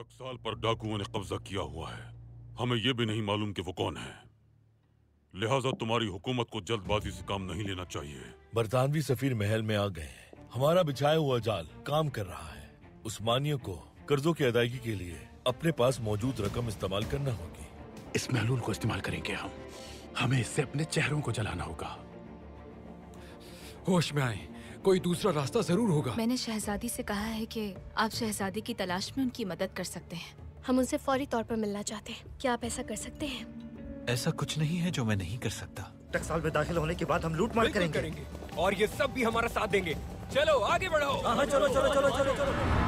टकसाल पर डाकुओं ने कब्जा किया हुआ है। हमें यह भी नहीं मालूम कि वो कौन है, लिहाजा तुम्हारी हुकूमत को जल्दबाजी से काम नहीं लेना चाहिए। बरतानवी सफीर महल में आ गए हैं। हमारा बिछाया हुआ जाल काम कर रहा है। उस्मानियों को कर्जों की अदायगी के लिए अपने पास मौजूद रकम इस्तेमाल करना होगी। इस महलूल को इस्तेमाल करेंगे हम। हमें इससे अपने चेहरों को जलाना होगा। होश में आए, कोई दूसरा रास्ता जरूर होगा। मैंने शहजादी से कहा है कि आप शहजादी की तलाश में उनकी मदद कर सकते हैं। हम उनसे फौरी तौर पर मिलना चाहते हैं। क्या आप ऐसा कर सकते हैं? ऐसा कुछ नहीं है जो मैं नहीं कर सकता। टकसाल में दाखिल होने के बाद हम लूटमार करेंगे और ये सब भी हमारा साथ देंगे। चलो आगे बढ़ो। हाँ चलो चलो चलो चलो चलो।